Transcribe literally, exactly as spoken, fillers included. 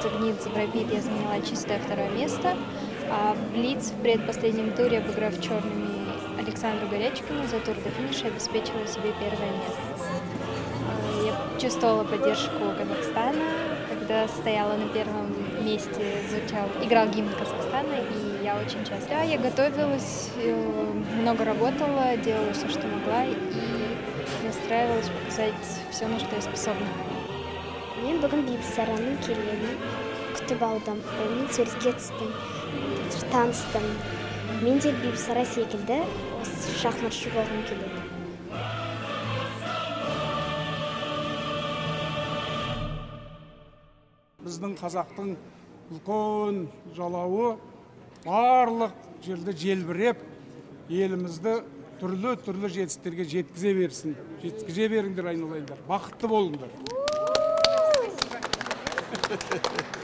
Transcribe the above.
Загнит, Забробит я заняла чистое второе место, а Блиц в предпоследнем туре, обыграв черными Александру Горячкину, за тур до финиша обеспечила себе первое место. Я чувствовала поддержку Казахстана, когда стояла на первом месте, звучал, играл гимн Казахстана, и я очень счастлива. Я готовилась, много работала, делала все, что могла, и настраивалась показать все, на что я способна. Мен бүгін Бибісараның келгенін күтіп алдым. Мен сөзге түстім, таныстым. Мен де Бибісара секілді шахматшы болғым келеді. Біздің қазақтың үлкен жалауы барлық жерде желбіреп, елімізді түрлі-түрлі жетістіктерге жеткізе берсін. Жеткізе беріңдер, айналайындар. Бақытты болыңдар.